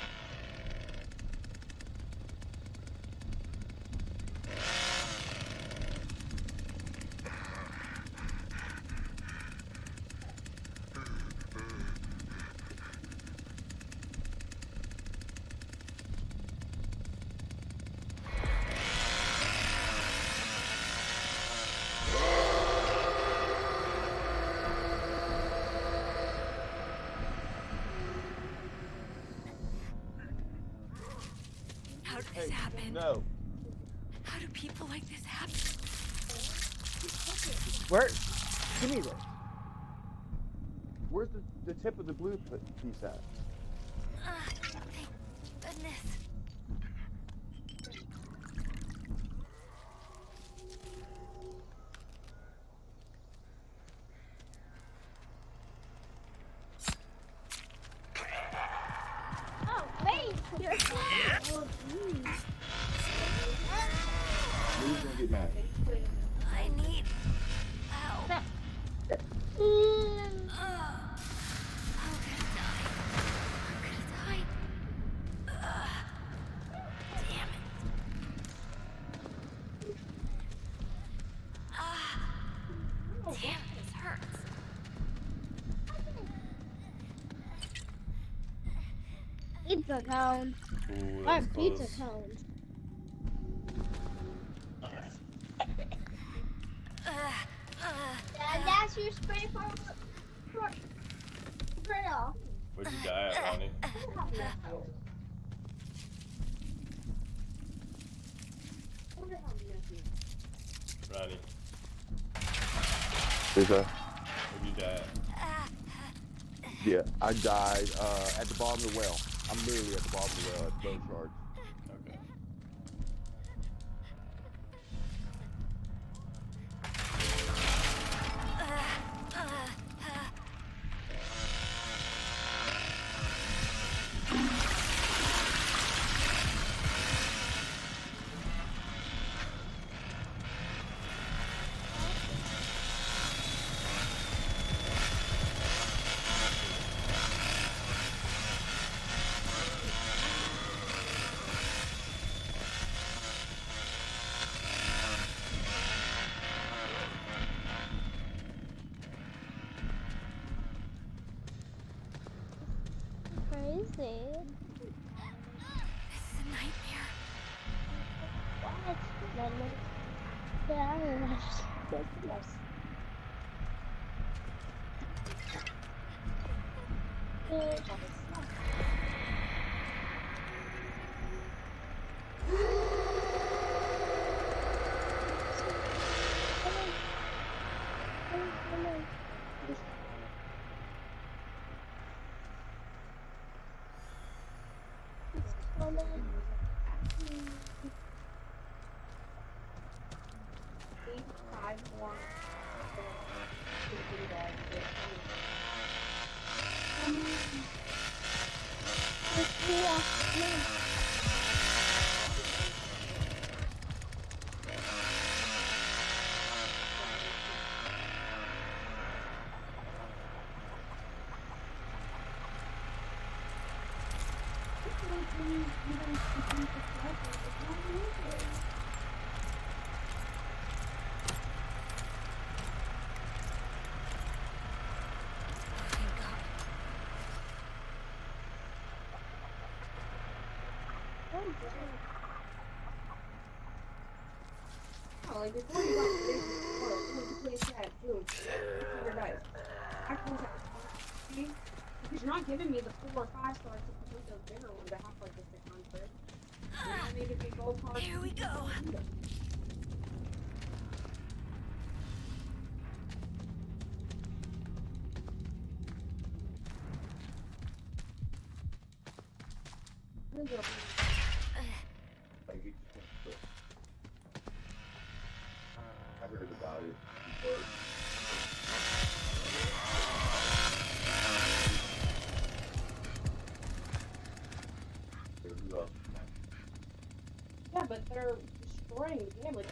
How did this happen? No. How do people like this happen? Where? Give me this. Where's the tip of the blue piece at? Thank goodness. Oh, wait! You're oh, Who's gonna get mad? I need help. I'm gonna die. Damn it. Damn, this hurts. Pizza cone. Ooh, I'm that's pizza close. cone. That's your spray for off. Where'd you die at, Ronnie? Ronnie, Is that? where'd you die at? Yeah, I died at the bottom of the well. I'm literally at the bottom of the well at Bone Shards. Okay. Crazy. This is a nightmare. What? Yes. Oh, like before you got the big you play that, boom. Here, guys. Actually, because you're not giving me the 4 or 5 stars to complete those bigger ones that have like the 600. I need to be gold cards. Here we go. I heard about it before. Yeah, but they're destroying the game. Like,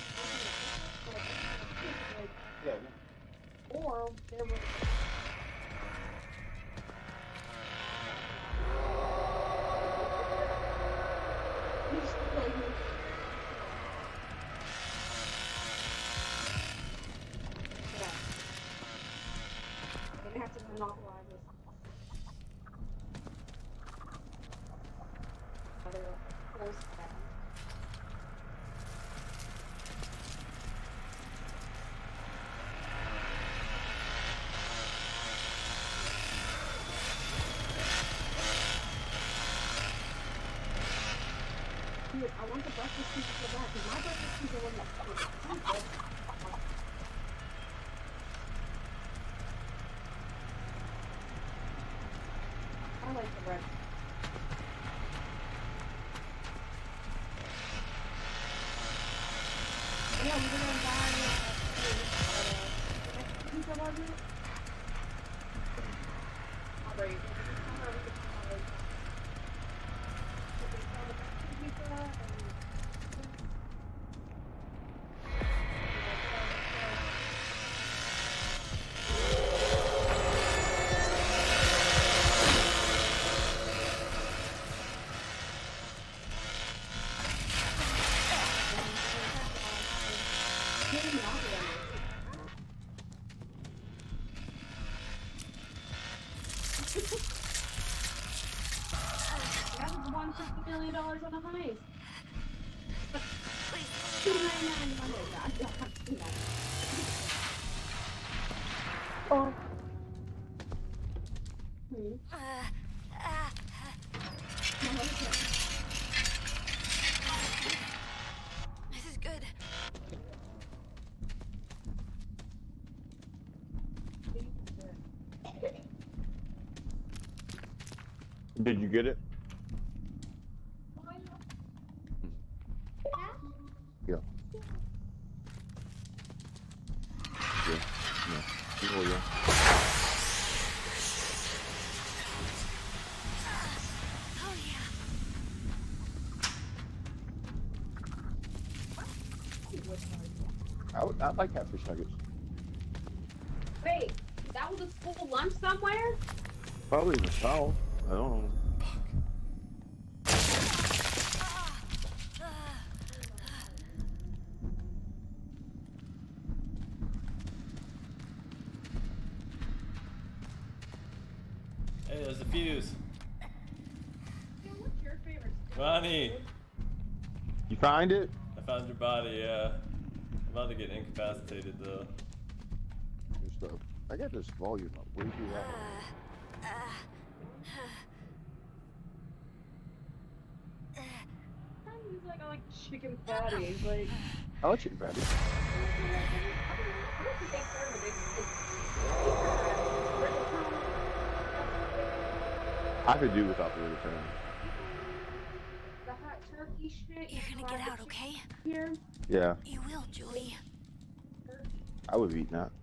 Yeah. or there was. They have to monopolize this. Other close to Dude, I want the breakfast pizza so bad, because my breakfast pizza was like bread. Yeah, we're gonna buy pizza burger. I'll bring it. That was $150 million on a heist. $299 Monday. I don't have to do that. Oh. This is good. Did you get it? Yeah. Yeah. Yeah. Oh, yeah. Oh yeah. I like catfish nuggets. Wait, that was a school lunch somewhere? Probably in the south. I don't know. Hey, there's the fuse. Yeah, what's your favorite school? Ronnie, You find it? I found your body, yeah. I'm about to get incapacitated though. Good stuff. I got this volume up way too loud. He's like, I like chicken patties. Like, I like chicken patties. I could do without the return. the hot turkey shit. You're gonna get out, okay? Here. Yeah, You will, Julie. I would eat that.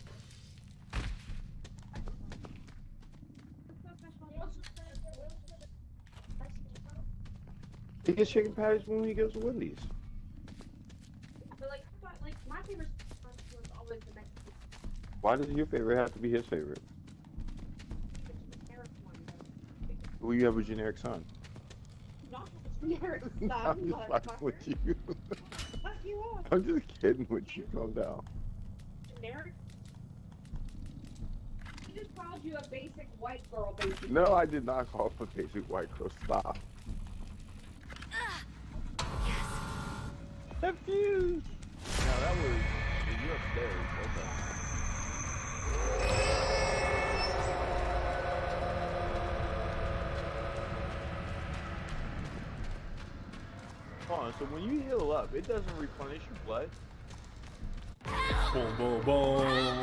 He gets chicken patties when he goes to Wendy's. But like my favorite was always the Mexican. Why does your favorite have to be his favorite? Generic one, Well, you have a generic son. not generic stuff. I'm just fucking with you. Fuck you up. I'm just kidding with you. Calm down. Generic. He just called you a basic white girl, basically. No, I did not call him a basic white girl. Stop. That fuse. No, that was you upstairs. Okay. Hold on. So when you heal up, it doesn't replenish your blood. Boom, boom, boom.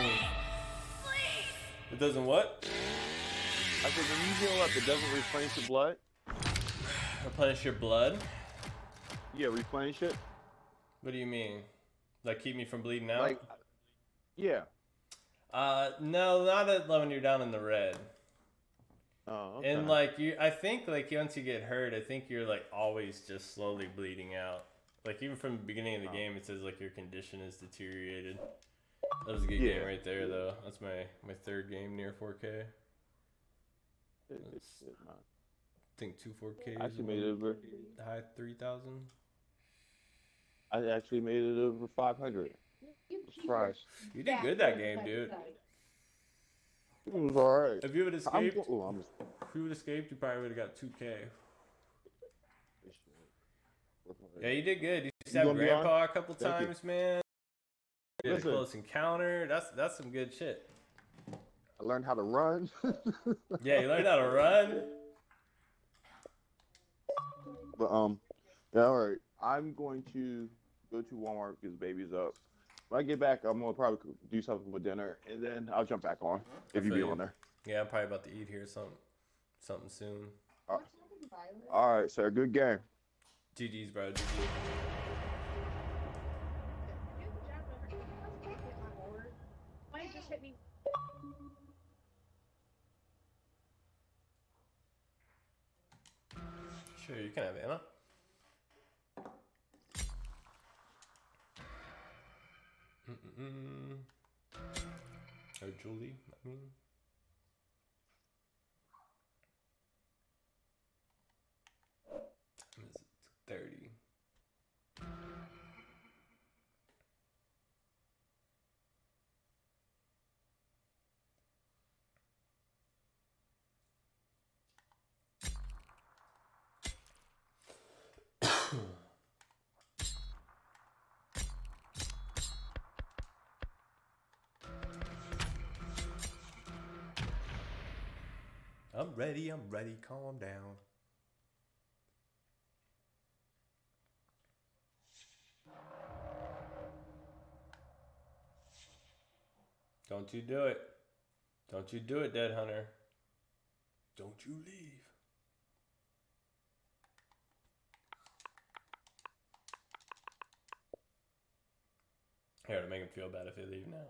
It doesn't what? I said when you heal up, it doesn't replenish your blood. Replenish your blood? Yeah, replenish it. What do you mean? Like keep me from bleeding out? Like, yeah. No, not when you're down in the red. Oh, okay. And like I think like once you get hurt, I think you're like always just slowly bleeding out. Like even from the beginning of the game, it says like your condition is deteriorated. That was a good game right there, though. That's my third game near 4K. I think 2 4Ks. I actually made it over. High 3,000. I actually made it over 500. Surprise. You did good that game, dude. It was alright. If you would escaped, if you would escaped, you probably would have got 2K. Yeah, you did good. You stabbed Grandpa a couple times, man. You did a close encounter. That's some good shit. I learned how to run. Yeah, you learned how to run. But yeah, all right. I'm going to go to Walmart because baby's up. When I get back, I'm gonna probably do something with dinner, and then I'll jump back on if you be on there. Yeah, I'm probably about to eat here or something. something soon. All right, sir. Good game. GG's, bro. GG. Why did you just hit me? Sure, you can have Anna. Or Julie, I mean. Time is it? 30. I'm ready, calm down. Don't you do it. Don't you do it, Dead Hunter. Don't you leave. Here, to make him feel bad if they leave now.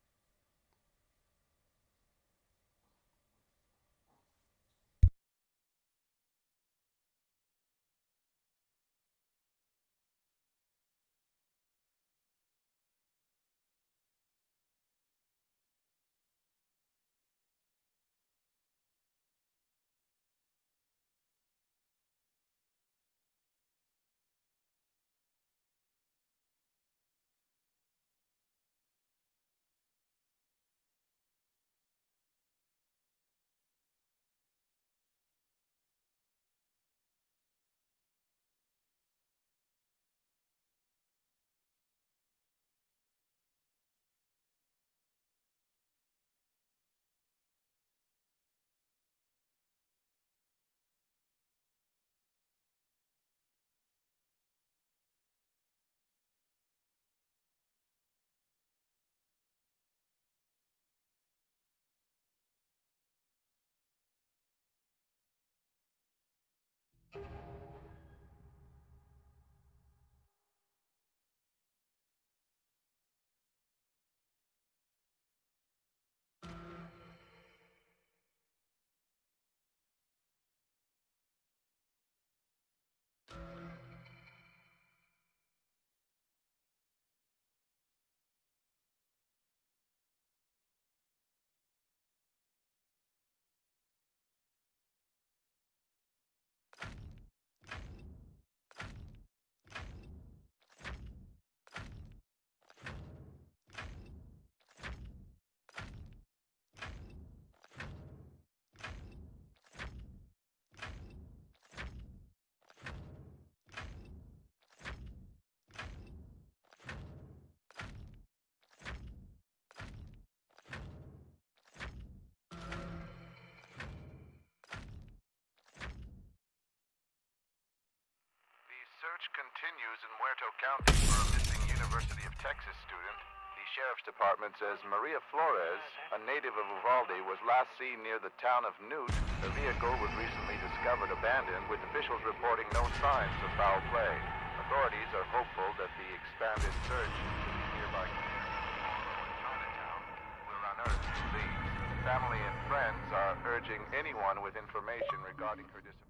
Search continues in Muerto County for a missing University of Texas student. The Sheriff's Department says Maria Flores, a native of Uvalde, was last seen near the town of Newt. The vehicle was recently discovered abandoned, with officials reporting no signs of foul play. Authorities are hopeful that the expanded search in the nearby communities of Harlow and Chinatown will unearth the leads. Family and friends are urging anyone with information regarding her disappearance.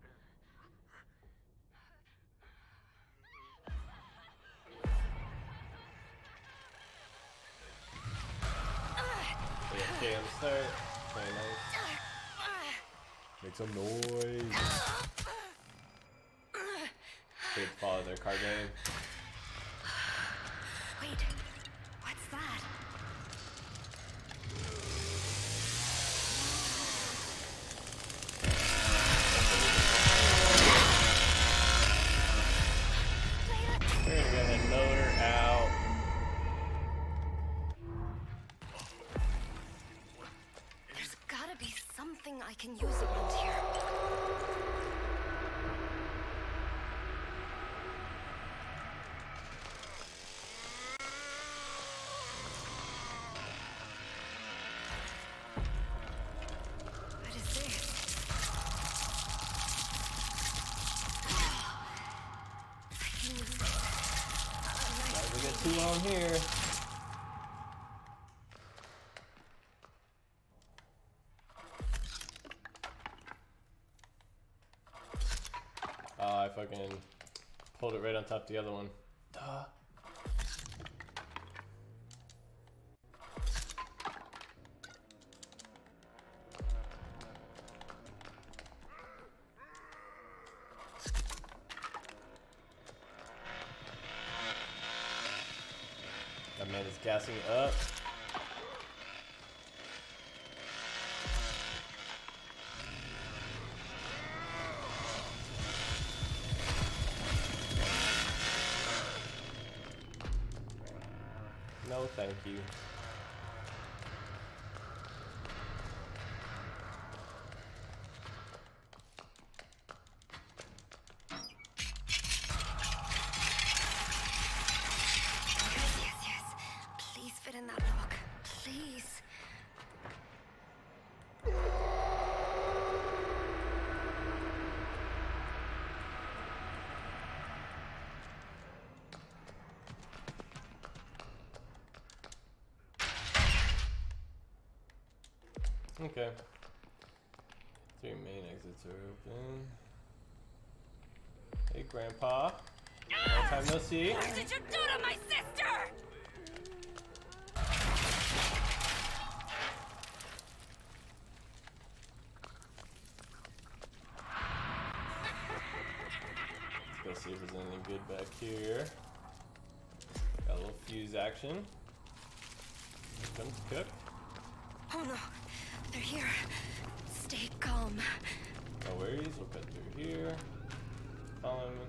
Okay, I'm start. Very nice. Make some noise. They follow their car gang. Wait, what's that? We're gonna get a loader out. There's gotta be something I can use around here. What is this? alone here. Oh, I fucking pulled it right on top of the other one. Duh. That man is gassing up. No, thank you. Yes. Please fit in that lock. Please. Okay. 3 main exits are open. Hey, Grandpa. Long time no see. What did you do to my sister? Let's go see if there's anything good back here. Got a little fuse action. Here comes Cook. Oh no, they're here. Stay calm. No worries, we'll cut through here. Follow me.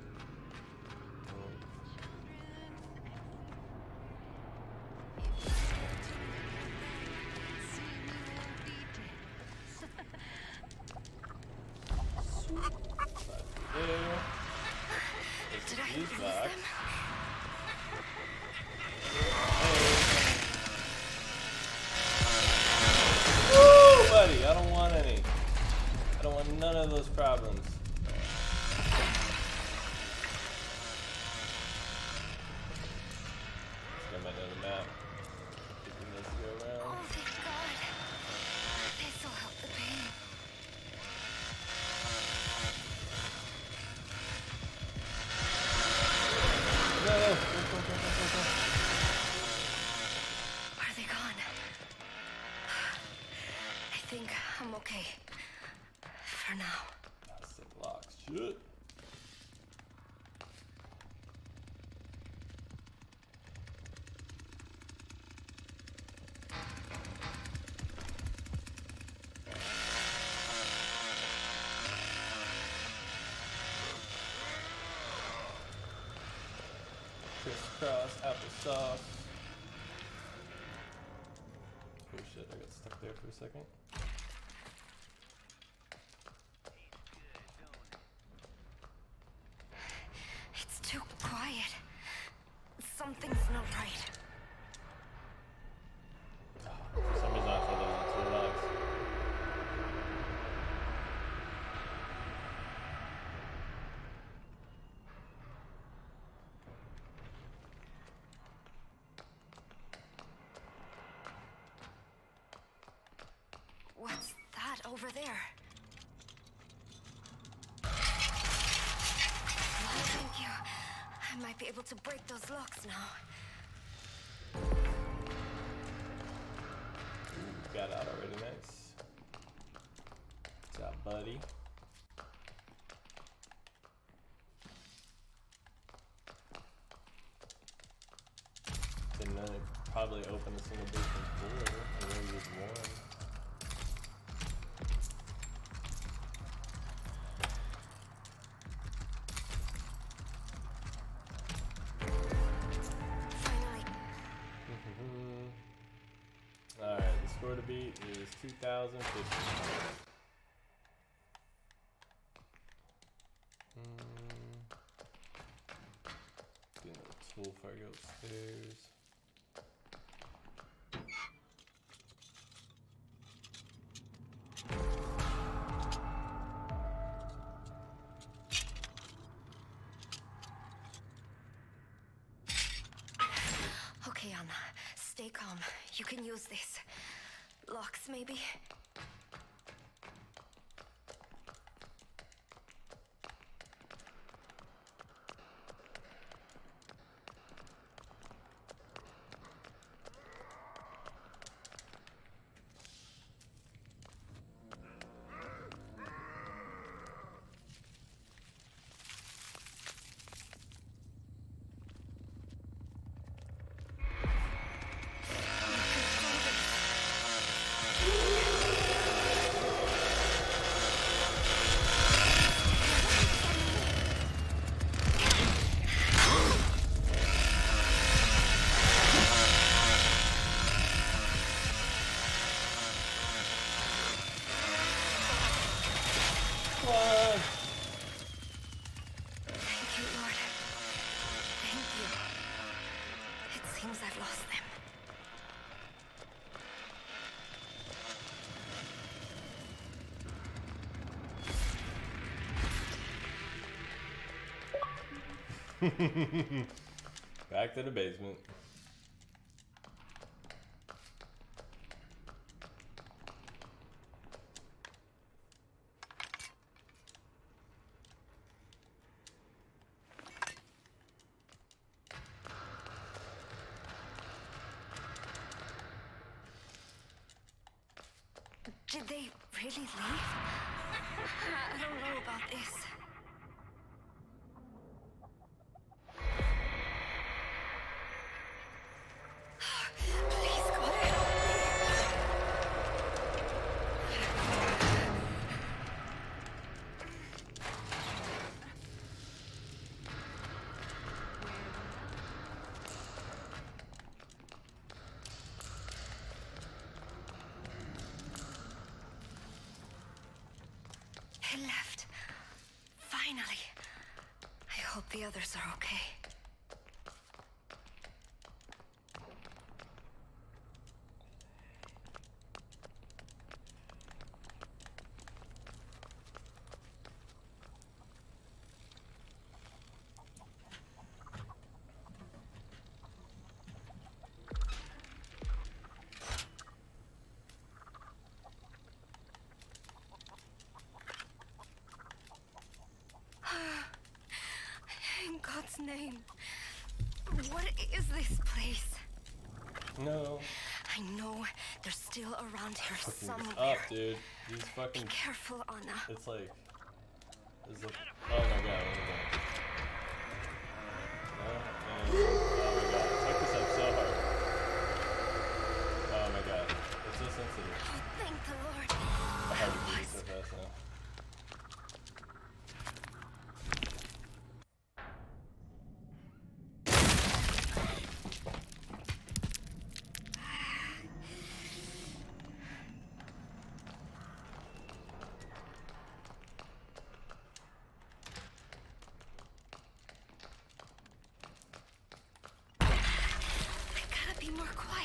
Did I lose them? Woo, buddy, I don't want any. I don't want none of those problems. Let's go back to the map. Keeping this to go around. Oh, thank God. This'll help the pain. No, go. Are they gone? I think I'm okay. For now. That's the blocks. Shit. Crisscross applesauce. Oh shit, I got stuck there for a second. It's too quiet. Something's not right. For some reason I thought that was 2 logs. What's that over there? Oh, thank you. I might be able to break those locks now. Got out already, nice. Good job, buddy. Didn't know they probably opened a single basement door. I only used one. Finally. Alright, the score to beat is 2,050. Get another tool before I go upstairs. You can use this. Locks, maybe? Back to the basement. Did they really leave? I don't know about this. Please, God, help He left. Finally. I hope the others are okay. In God's name, what is this place? No. I know they're still around here Fucking somewhere. up, dude. These fucking. Be careful, Anna. It's like. Is it? Oh my god. Oh my god. Fuck this up so hard. Oh my god. It's so sensitive. Oh, thank the Lord. I have to do this so fast now. Be more quiet.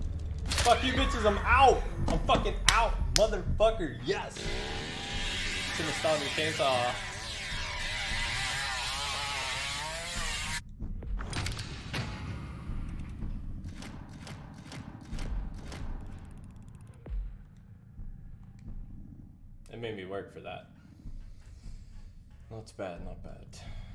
Fuck you bitches, I'm out! I'm fucking out, motherfucker, yes! Shouldn't have stolen your chainsaw. It made me work for that. Not bad, not bad.